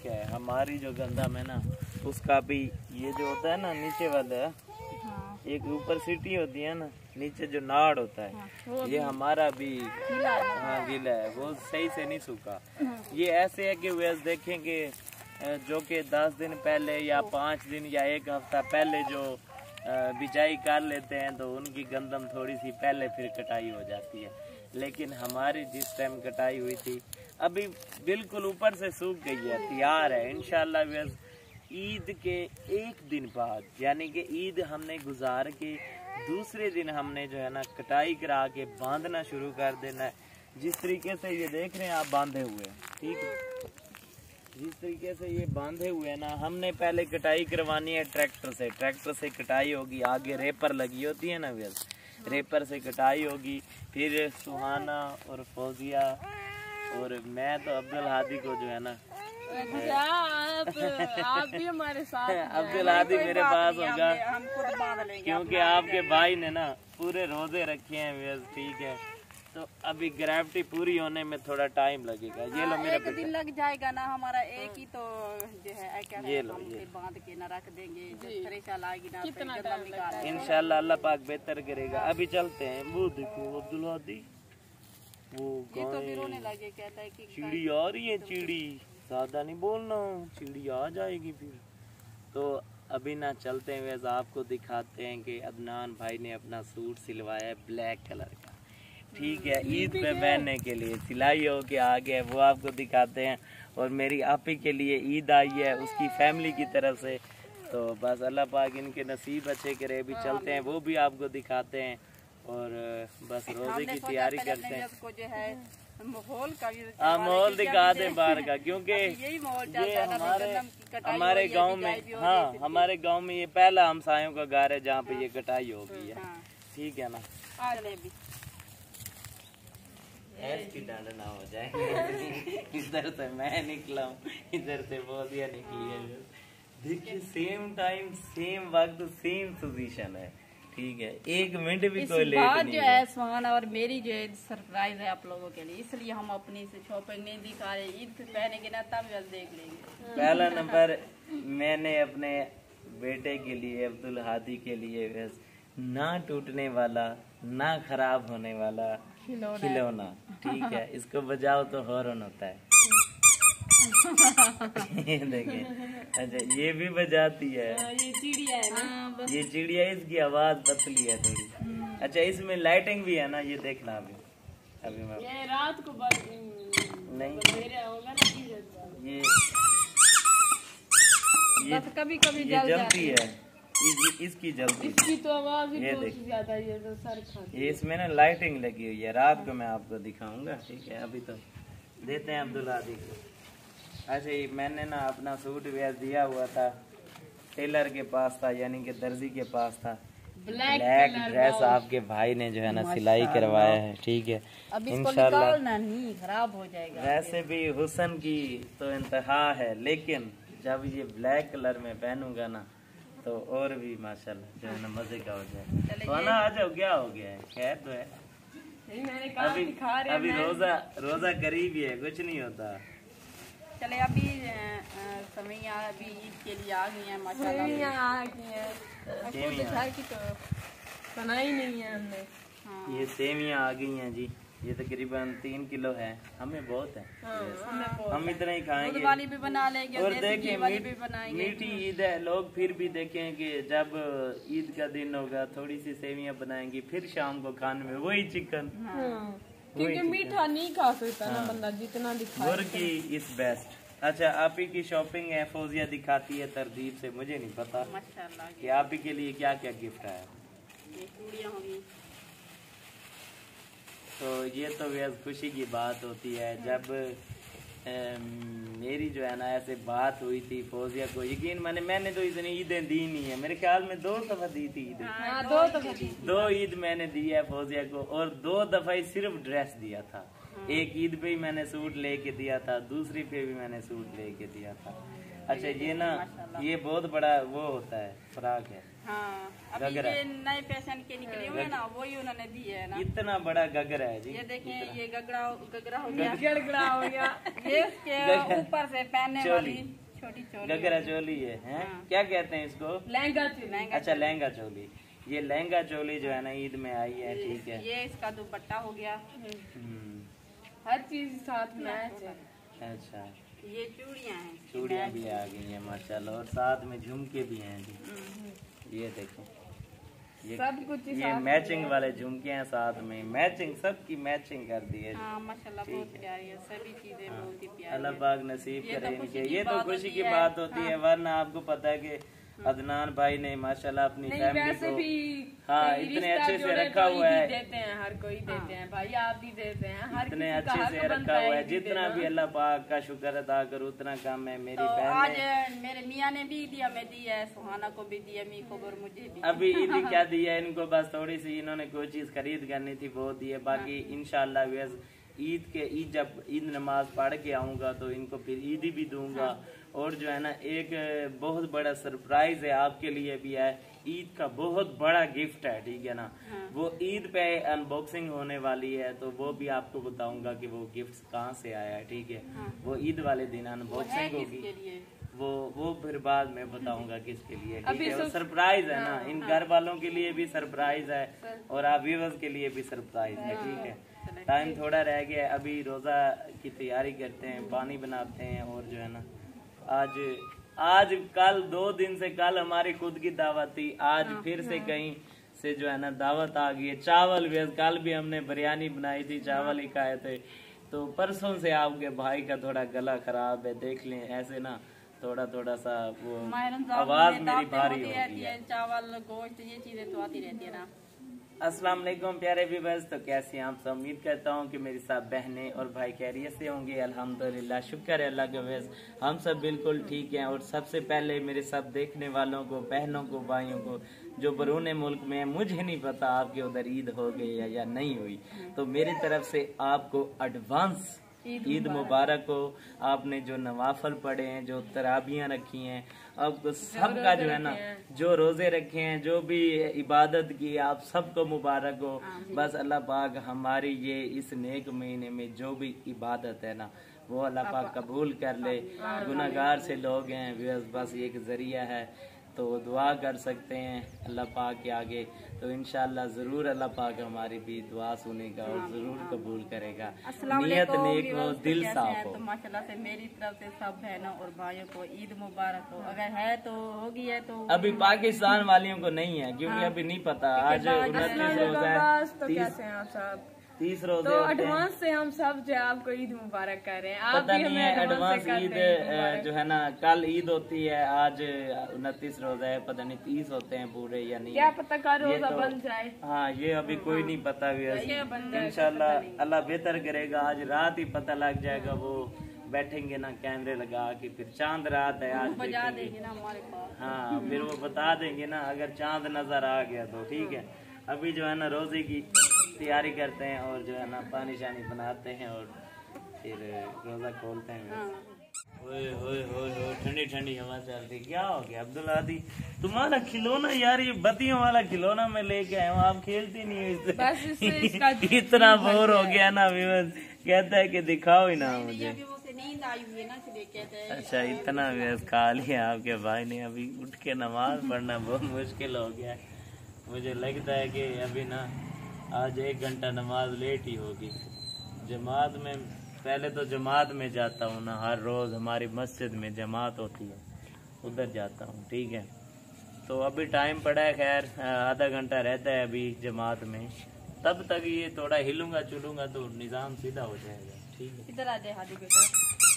ठीक है। हमारी जो गंदम है ना उसका भी ये जो होता है ना नीचे वाला एक ऊपर सीटी होती है ना, नीचे जो नाड़ होता है ये हमारा भी गीला है, वो सही से नहीं सूखा। ये ऐसे है कि वे देखेंगे जो कि 10 दिन पहले या 5 दिन या 1 हफ्ता पहले जो बिजाई कर लेते हैं तो उनकी गंदम थोड़ी सी पहले फिर कटाई हो जाती है। लेकिन हमारी जिस टाइम कटाई हुई थी अभी बिल्कुल ऊपर से सूख गई है, तैयार है। इंशाल्लाह ईद के 1 दिन बाद यानी कि ईद हमने गुजार के दूसरे दिन हमने जो है ना कटाई करा के बांधना शुरू कर देना है। जिस तरीके से ये देख रहे हैं आप बांधे हुए हैं, ठीक है, जिस तरीके से ये बांधे हुए हैं ना, हमने पहले कटाई करवानी है ट्रैक्टर से कटाई होगी। आगे रेपर लगी होती है ना व्यस, रेपर से कटाई होगी। फिर सुहाना और फौजिया और मैं तो अब्दुल हादी को जो है ना आप भी हमारे साथ अब्दुल हादी मेरे पास होगा क्योंकि आपके भाई ने ना पूरे रोजे रखे हैं व्यस, ठीक है। तो अभी ग्रेविटी पूरी होने में थोड़ा टाइम लगेगा। ये लो मेरा दिन लग जाएगा ना, हमारा एक ही तो जो है ये लो ये बांध के ना रख देंगे, ना इंशाल्लाह अल्लाह पाक बेहतर करेगा। अभी चलते हैं। वो देखो अब्दुल हादी वो तो भी रोने लगे, कहता है कि चिड़ी आ रही है, चिड़ी ज्यादा नहीं बोलना, चिड़ी आ जाएगी फिर। तो अभी ना चलते हैं, वैसे आपको दिखाते हैं कि अदनान भाई ने अपना सूट सिलवाया है ब्लैक कलर का, ठीक है, ईद पे पहनने के लिए सिलाई हो के आ गया, वो आपको दिखाते हैं। और मेरी आपी के लिए ईद आई है उसकी फैमिली की तरफ से, तो बस अल्लाह पाक इनके नसीब अच्छे करे। अभी चलते हैं, वो भी आपको दिखाते हैं और बस रोजे की तैयारी करते हैं। माहौल का भी माहौल दिखा दें बाहर का, क्योंकि यही माहौल ये हमारे गांव में, हाँ हमारे गांव में ये पहला हमसायों का घर है जहाँ पे ये कटाई हो गई है, ठीक है ना। की डांड ना हो जाए इधर से मैं निकला हूँ, इधर से बोलिया निकली है। देखिए सेम टाइम सेम वक्त सेम पोजीशन है, ठीक है, 1 मिनट भी कोई लेट नहीं जो है सुहाना और मेरी जो है सरप्राइज है आप लोगों के लिए, इसलिए हम अपनी से शॉपिंग नहीं दिखा रहे, ईद पे पहनेंगे ना तब जल्द देख लेंगे। पहला नंबर मैंने अपने बेटे के लिए अब्दुल हादी के लिए ना टूटने वाला ना खराब होने वाला खिलौना, ठीक है, इसको बजाओ तो हॉर्न होता है ये देखिए, अच्छा ये भी बजाती है, ये चिड़िया है ना, ये चिड़िया, इसकी आवाज पतली है थोड़ी। अच्छा इसमें लाइटिंग भी है ना, ये देखना अभी मैं ये रात को नहीं ये कभी कभी जलती है, इसकी जलती, इसकी तो आवाज ही ये बहुत ज्यादा है, तो सर खाती है। ये इसमें ना लाइटिंग लगी हुई है, रात को मैं आपको दिखाऊंगा, ठीक है। अभी तो देते हैं अब्दुल हादी को। अच्छा ये मैंने ना अपना सूट वेयर दिया हुआ था, टेलर के पास था, यानी कि दर्जी के पास था, ब्लैक ड्रेस आपके भाई ने जो है ना सिलाई करवाया है, ठीक है, इंशाल्लाह नहीं खराब हो जाएगा। वैसे भी हुस्न की तो इंतहा है, लेकिन जब ये ब्लैक कलर में पहनूंगा ना तो और भी माशाल्लाह जो है ना मजे का हो जाए। तो ना आ जाओ, क्या हो गया है, खैर तो है, अभी रोजा करीब ही है, कुछ नहीं होता। चले अभी समय अभी ईद के लिए आ गई है माशाल्लाह, घर की तो बनाई नहीं है हमने। हाँ। ये सेवियां आ गई हैं जी, ये तकरीबन 3 किलो है, हमें बहुत है, हम इतना ही खाएंगे। वाली भी बना लेंगे और देखें मीठी ईद है, लोग फिर भी देखें कि जब ईद का दिन होगा थोड़ी सी सेवियां बनाएंगी, फिर शाम को खाने में वही चिकन, क्योंकि मीठा नहीं खा सकता ना बंदा जितना दिखाए। मुर्गी इज बेस्ट। अच्छा आप ही की शॉपिंग है, फौजिया दिखाती है तरतीब से, मुझे नहीं पता माशाल्लाह कि आप ही के लिए क्या क्या गिफ्ट आया। ये चूड़ियां होंगी, तो ये तो बेहद खुशी की बात होती है जब मेरी जो है ना ऐसे बात हुई थी फौजिया को, यकीन माने मैंने तो इतनी ईदें दी नहीं है, मेरे ख्याल में 2 दफा दी थी ईद, 2 ईद मैंने दी है फौजिया को, और 2 दफा ही सिर्फ ड्रेस दिया था। एक ईद पे ही मैंने सूट लेके दिया था, दूसरी पे भी मैंने सूट लेके दिया था। अच्छा ये ना ये बहुत बड़ा वो होता है, फराक है। हाँ, अभी ये नए फैशन के निकले हुए ना, वही उन्होंने दिए है ना। इतना बड़ा गगरा है जी। ये देखें, ये गगरा हो गया, गगरा हो गया। ये इसके ऊपर से पहनने वाली छोटी चोली, गगरा चोली है, हाँ। क्या कहते हैं इसको? लहंगा चोली। अच्छा, लहंगा चोली। ये लहंगा चोली जो है ना ईद में आई है, ठीक है। ये इसका दुपट्टा हो गया, हर चीज साथ में है। अच्छा, ये चूड़ियाँ हैं, चूड़ियाँ भी आ गई हैं माशाल्लाह, और साथ में झुमके भी हैं जी। ये देखें, ये सब कुछ ये मैचिंग वाले झुमके हैं, साथ में मैचिंग, सबकी मैचिंग कर दी है। हाँ, माशाल्लाह बहुत प्यारी है, सभी चीजें बहुत ही प्यारी। अल्लाह पाक नसीब करे इनके। ये तो खुशी की बात होती है, वरना आपको पता है कि अदनान भाई ने माशाल्लाह अपनी फैमिली को हाँ इतने अच्छे से रखा हुआ है, देते हैं, हर कोई देते हैं भाई, आप भी देते हैं, हर इतने अच्छे से रखा हुआ है। जितना भी अल्लाह पाक का शुक्र अदा करो उतना कम है। मेरी बहन आज मेरे मियाँ ने भी दिया, मैं दी है, सुहाना को भी दिया, मी को, और मुझे भी। अभी ईद क्या दिया है इनको, बस थोड़ी सी इन्होंने कोई चीज खरीद करनी थी वो दी है। बाकी इंशाल्लाह ईद जब ईद नमाज पढ़ के आऊंगा तो इनको फिर ईदी भी दूंगा। और जो है ना, एक बहुत बड़ा सरप्राइज है आपके लिए भी है, ईद का बहुत बड़ा गिफ्ट है, ठीक है ना। वो ईद पे अनबॉक्सिंग होने वाली है, तो वो भी आपको बताऊंगा कि वो गिफ्ट कहाँ से आया है, ठीक है। वो ईद वाले दिन अनबॉक्सिंग होगी, वो फिर बाद में बताऊंगा किसके लिए, ठीक है। वो सरप्राइज है ना, इन घर वालों के लिए भी सरप्राइज है और आप व्यूअर्स के लिए भी सरप्राइज है, ठीक है। टाइम थोड़ा रह गया, अभी रोजा की तैयारी करते हैं, पानी बनाते हैं, और जो है ना आज कल 2 दिन से कल हमारी खुद की दावत थी, आज फिर से कहीं से जो है ना दावत आ गई है। चावल भी, कल भी हमने बिरयानी बनाई थी, चावल ही खाए थे। तो परसों से आपके भाई का थोड़ा गला खराब है, देख लें ऐसे ना थोड़ा सा वो आवाज मेरी भारी होती है। चावल गोश्त ये चीजें तो आती रहती है ना। अस्सलाम वालेकुम प्यारे व्यूअर्स, तो कैसे हैं आप सब? उम्मीद करता हूं कि मेरी सब बहनें और भाई खैरियत से होंगे। अल्हम्दुलिल्लाह, शुक्र है अल्लाह के व्यूअर्स, हम सब बिल्कुल ठीक हैं। और सबसे पहले मेरे सब देखने वालों को, बहनों को, भाइयों को जो बरूने मुल्क में है, मुझे नहीं पता आपके उधर ईद हो गई है या नहीं हुई, तो मेरी तरफ से आपको एडवांस ईद मुबारक हो। आपने जो नवाफल पढ़े हैं, जो तराबियां रखी हैं, आपको सबका जो है ना, जो रोजे रखे हैं, जो भी इबादत की, आप सबको मुबारक हो। बस अल्लाह पाक हमारी ये इस नेक महीने में जो भी इबादत है ना, वो अल्लाह पाक कबूल कर ले। गुनाहगार से लोग हैं, बस एक जरिया है, तो दुआ कर सकते हैं अल्लाह पाक के आगे। तो इंशाल्लाह जरूर अल्लाह पाक हमारी भी दुआ सुनेगा और जरूर कबूल करेगा। नियत नेक हो, दिल साफ हो। तो माशाल्लाह से मेरी तरफ से सब बहनों और भाइयों को ईद मुबारक हो। अगर है तो होगी, है तो अभी पाकिस्तान वालियों को नहीं है, क्योंकि अभी नहीं पता। आज 29 रोजा है, तो कैसे हैं आप सब? 30 रोजे तो एडवांस से हम सब जो आपको ईद मुबारक कर रहे हैं। आप पता नहीं है एडवांस ईद जो है ना, कल ईद होती है, आज 29 रोजा है, पता नहीं 30 होते हैं पूरे या नहीं, क्या पता का रोजा बन जाए। हाँ, ये अभी कोई नहीं पता। इंशाल्लाह अल्लाह बेहतर करेगा, आज रात ही पता लग जाएगा। वो बैठेंगे ना कैमरे लगा के, फिर चांद रात है आज बजा देंगे ना हमारे पास। हाँ, फिर वो बता देंगे ना अगर चांद नजर आ गया तो, ठीक है। अभी जो है ना रोजे की तैयारी करते हैं और जो है ना पानी शानी बनाते हैं और फिर रोजा खोलते हैं। ठंडी ठंडी हवा चल रही। क्या हो गया अब्दुल आदी, तुम्हारा खिलौना यार, ये बत्तियों वाला खिलौना मैं लेके आया हूँ, आप खेलती नहीं हो इससे। इतना बोर हो गया ना, कहता है कि दिखाओ ही ना मुझे। अच्छा, इतना व्यस्त खा लिया आपके भाई ने, अभी उठ के नमाज पढ़ना बहुत मुश्किल हो गया। मुझे लगता है कि अभी ना आज 1 घंटा नमाज लेट ही होगी। जमात में, पहले तो जमात में जाता हूँ ना, हर रोज़ हमारी मस्जिद में जमात होती है, उधर जाता हूँ, ठीक है। तो अभी टाइम पड़ा है, खैर आधा घंटा रहता है अभी जमात में, तब तक ये थोड़ा हिलूंगा चुलूंगा तो निज़ाम सीधा हो जाएगा, ठीक है। इधर आ जाए हादी बेटा।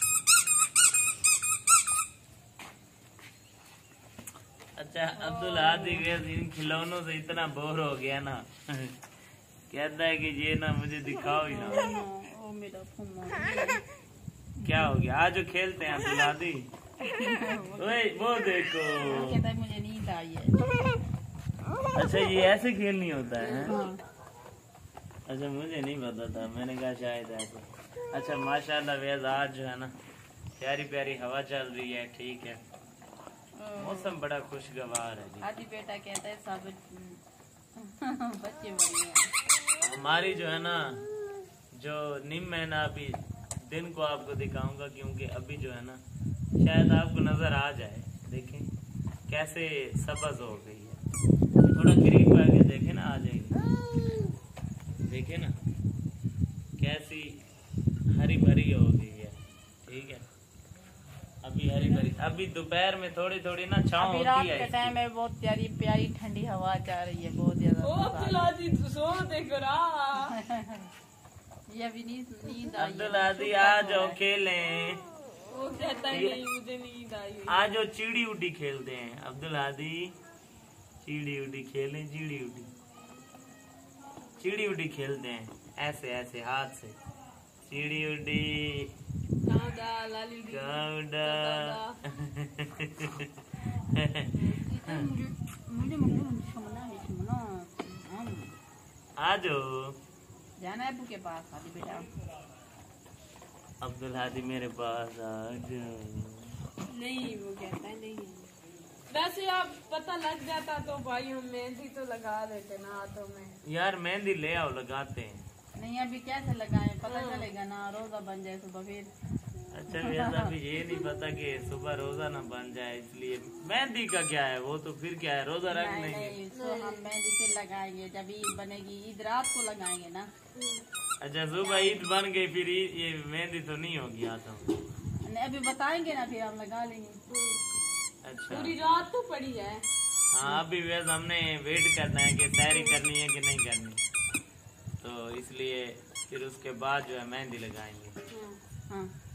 अच्छा अब्दुल हादी इन खिलौनों से इतना बोर हो गया ना, कहता है कि ये ना मुझे दिखाओ ही ना। क्या हो गया, आज खेलते हैं अब्दुल हादी। वो देखो, कहता है मुझे नींद आई है। अच्छा, ये ऐसे खेलनी होता है? अच्छा, मुझे नहीं पता था, मैंने कहा शायद ऐसे। अच्छा माशाल्लाह, वैसे आज जो है ना प्यारी प्यारी हवा चल रही है, ठीक है। मौसम बड़ा खुशगवार है। आदि बेटा कहता है सब बच्चे बढ़िया। हमारी जो है ना जो नीम है ना, अभी दिन को आपको दिखाऊंगा क्योंकि अभी जो है ना शायद आपको नजर आ जाए। देखें कैसे सब्ज हो गई है, थोड़ा करीब आके देखे ना, आ जाएगी। देखे ना कैसी हरी भरी हो गई है। ठीक है, अभी हरी भरी। अभी दोपहर में थोड़ी थोड़ी ना छांव होती है। रात के टाइम में बहुत प्यारी प्यारी ठंडी हवा चल रही है, बहुत ज्यादा। ये अभी नींद आई। अब्दुल आदि आ जाओ खेलें। वो कहता है नहीं मुझे नींद आई। आ जाओ चिड़ी उड़ी खेलते हैं। अब्दुल आदि चिड़ी उड़ी खेलें, चिड़ी उड़ी खेलते हैं ऐसे ऐसे हाथ से। चिड़ी उड़ी आ जाओ, जाना है अबू के पास। आदि बेटा अब्दुल हादी मेरे पास आ जाओ। नहीं, वो कहता है नहीं। वैसे आप पता लग जाता तो भाई हम मेहंदी तो लगा देते ना हाथों में। यार मेहंदी ले आओ, लगाते हैं। नहीं अभी कैसे लगाए, पता चलेगा ना, रोजा बन जाए सुबह फिर। अच्छा वैसा अभी ये नहीं पता कि सुबह रोजा ना बन जाए, इसलिए मेहंदी का क्या है, वो तो फिर क्या है, रोजा रख लेंगे। तो हम मेहंदी फिर लगाएंगे जब ईद बनेगी, ईद रात को लगाएंगे ना। अच्छा सुबह ईद बन गई फिर ये मेहंदी तो नहीं होगी हाथों में। अभी बताएंगे ना, फिर हम लगा लेंगे। अच्छा पूरी रात तो पड़ी है। हाँ अभी वैसे हमने वेट करना है कि तैयारी करनी है कि नहीं करनी, तो इसलिए फिर उसके बाद जो है मेहंदी लगाएंगे। हाँ